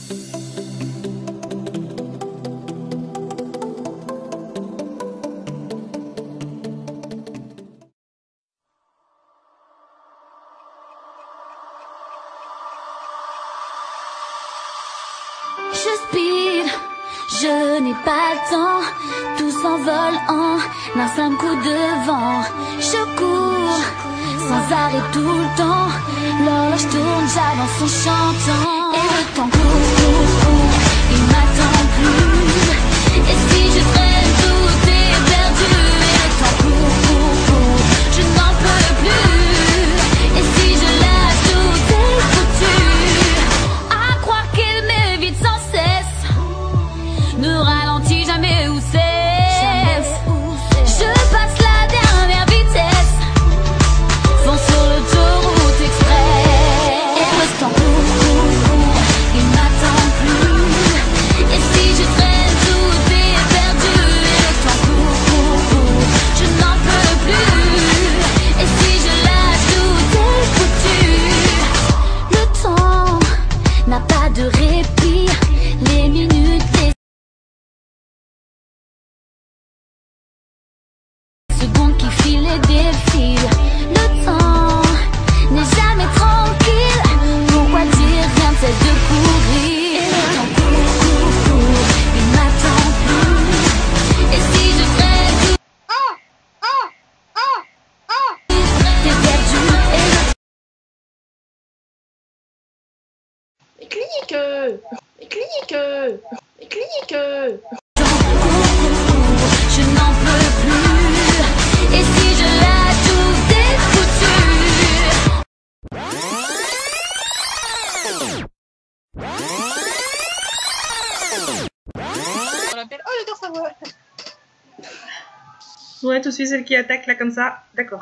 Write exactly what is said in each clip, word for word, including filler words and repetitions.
Je speed, je n'ai pas le temps, tout s'envole en un simple coup de vent. Je cours, sans arrêt tout le temps, l'horloge tourne, j'avance en chantant. Et le temps court, court, court, il m'attend plus. Et si je traîne, tout est perdu. Et le temps court, court, court, je n'en peux plus. Et si je lâche, tout est foutu. À croire qu'il m'évite sans cesse, ne ralentis jamais ou cesse. Je passe la dernière vitesse, fonce sur l'autoroute express. Et le temps court, court, court, il m'attend plus. Et si je traîne, tout est perdu. Et le temps court, court, court, je n'en peux plus. Et si je lâche, tout est foutu. Le temps n'a pas de répit, les minutes, les secondes qui filent et défilent. Le temps n'est jamais tranquille, pourquoi dire rien de cesse de courir. Et le temps court, court, court, il m'attend plus. Et si je traîne, tout Ah Ah Ah Ah est perdu. Et le Et clique Et clique Et clique temps court, court, court, je n'en peux plus. Et si je lâche, tout est foutu. On l'appelle. Oh, j'adore sa voix. Ouais, tout de suite celle qui attaque là comme ça. D'accord.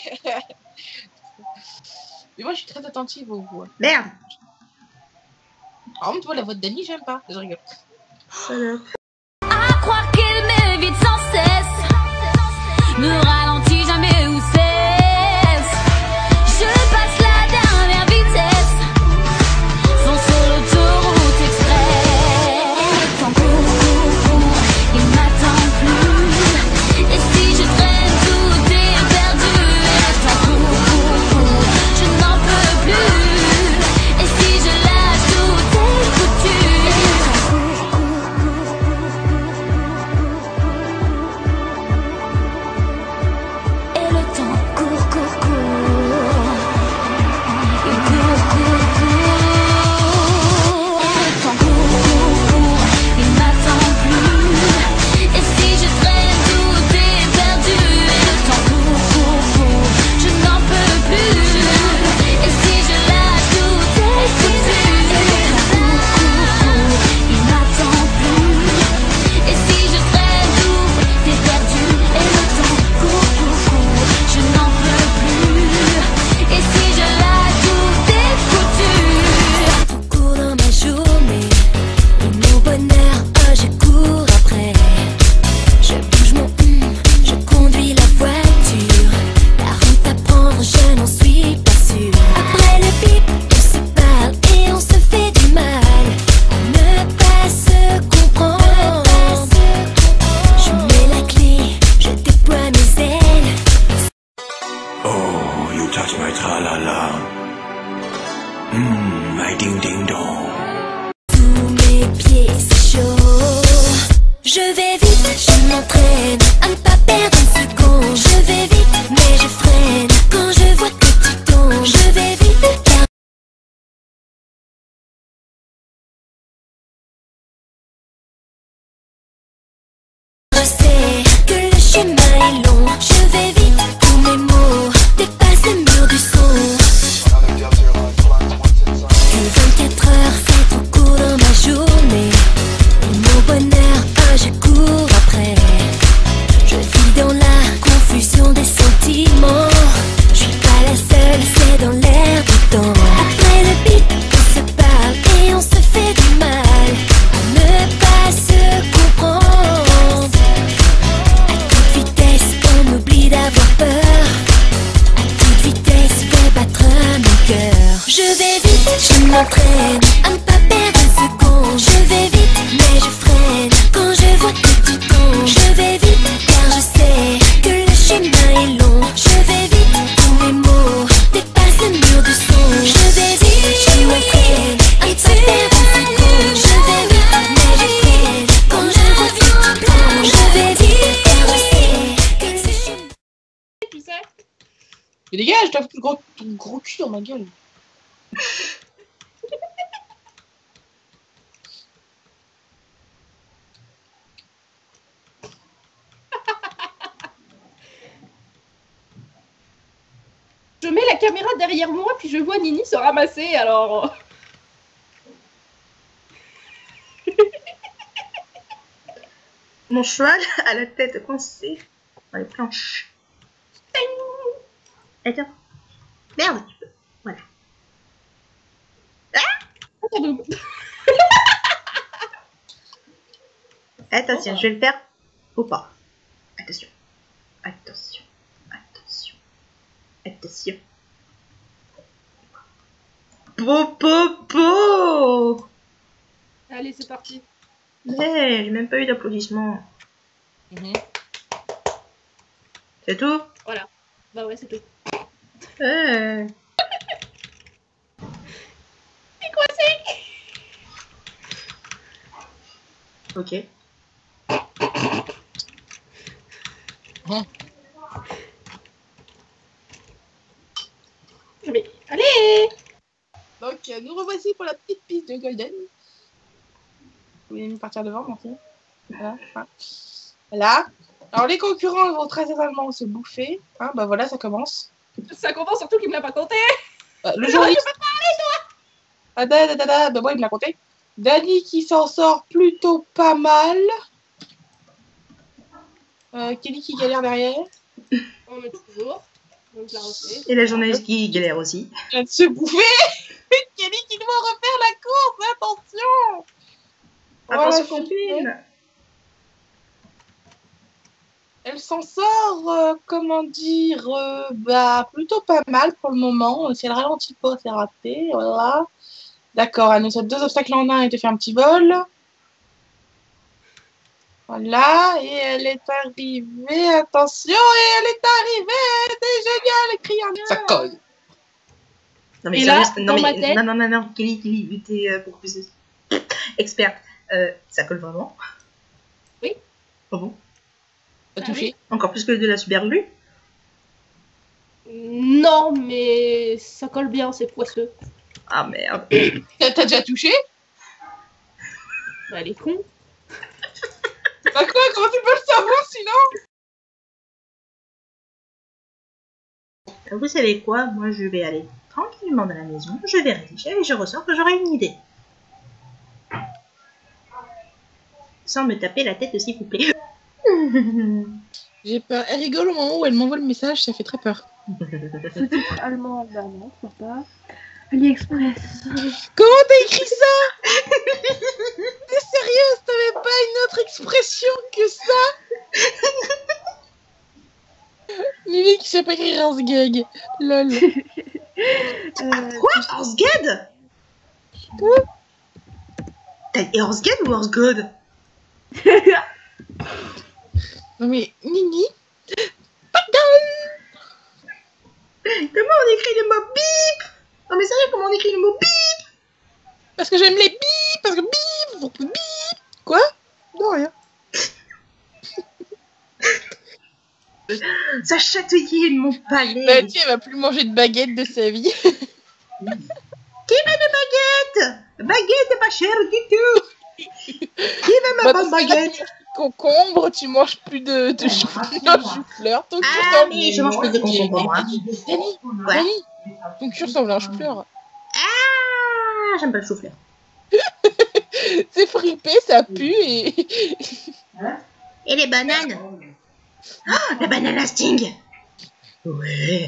Mais moi, je suis très attentive aux voix. Merde. Par contre, toi, la voix de Dani, j'aime pas. Je rigole. Salope. À croire qu'il m'évite sans cesse, ne ralentis jamais ou cesse. Je passe la dernière vitesse, fonce sur l'autoroute express. Le temps court, court, court, il m'attend plus. Et si je traîne, tout est perdu. Et le temps court, court, court, je n'en peux plus. Et si je lâche, tout est foutu. Et le temps court, court, court, je dois foutre le gros, ton gros cul dans ma gueule. Je mets la caméra derrière moi, puis je vois Nini se ramasser, alors... Mon cheval a la tête coincée dans les planches. Attends. Merde, tu peux. Voilà. Attention, je vais le faire ou pas. Attention. Attention. Attention. Attention. Po, po, po. Allez, c'est parti. Mais j'ai même pas eu d'applaudissements. Mmh. C'est tout? Voilà. Bah ouais, c'est tout. Euh... C'est quoi, c'est? Ok. Mmh. Mais allez! Donc, euh, nous revoici pour la petite piste de Golden. Vous voulez nous partir devant, merci. Voilà. Voilà. Voilà. Alors, les concurrents vont très certainement se bouffer. Hein, bah voilà, ça commence. Ça commence surtout qu'il me l'a pas compté. Euh, le jour X. Ah, da, da, da, da. Bah, moi, il me l'a compté. Dani qui s'en sort plutôt pas mal. Euh, Kelly qui galère derrière. On met toujours. Donc la refait. Et la journaliste qui galère aussi. Elle vient de se bouffer. Kelly qui doit refaire la course. Attention. Attention, Voilà, copine. Elle s'en sort, euh, comment dire, euh, bah, plutôt pas mal pour le moment. Si elle ralentit pas, c'est raté, voilà. D'accord, elle nous saute deux obstacles en un et te fait un petit vol. Voilà, et elle est arrivée, attention, et elle est arrivée, c'est génial, elle crie en ça colle. Non mais Et là, sérieux, non, dans mais, ma tête- non, non, non, non, Kelly, Kelly, t'es euh, beaucoup plus experte. Euh, ça colle vraiment? Oui. Oh bon? T'as Ah touché. Encore plus que de la super glue? Non, mais ça colle bien, c'est poisseux. Ah merde. T'as t'as déjà touché? Bah, elle est con. Bah quoi, comment tu peux le savoir sinon? Vous savez quoi? Moi je vais aller tranquillement dans la maison, je vais réfléchir et je ressors que j'aurai une idée. Sans me taper la tête s'il vous plaît. J'ai peur. Elle rigole au moment où elle m'envoie le message, ça fait très peur. Sous-titres allemand, bah non, je crois pas. AliExpress. Comment t'as écrit ça? T'es sérieuse? T'avais pas une autre expression que ça? Lily qui sait pas écrire Horsegag. Lol. Euh, Quoi? Horsegad? Quoi? T'as dit Horsegad ou Horsegod? Non mais, Nini? Comment on écrit le mot bip? Non mais sérieux, comment on écrit le mot bip? Parce que j'aime les bip, parce que bip, faut que bip. Quoi? Non, rien. Ça chatouillait mon palais. Bah tiens, elle va plus manger de baguette de sa vie. Qui met des baguettes? Baguette n'est pas chère du tout. Qui veut ma Bah, bonne parce que là, baguette? Concombre, tu manges plus de, de chou- de chou-fleur. Ton cul Ah semble- mais je mange plus de concombre moi. Dani, Ouais. Dani, ton cul ressemble à un chou-fleur. Ah, j'aime pas le chou-fleur. C'est fripé, ça pue et... Et les bananes? Oh, la banane à Sting. Ouais.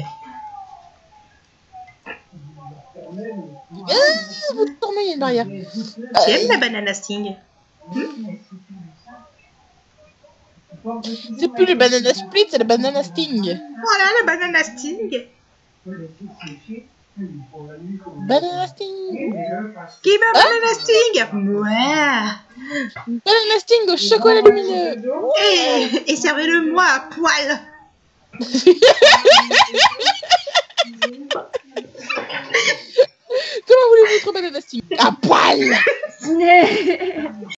Ah, votre tournoi, il y a une barrière. Tu aimes la banane à Sting? C'est plus le banana split, c'est le banana sting. Voilà la banane à Sting. Banana sting. Qui veut Ah. banane à Sting? Ouais. Banana sting au chocolat lumineux. Et, et servez-le-moi à poil. Comment voulez-vous votre banana sting? À poil.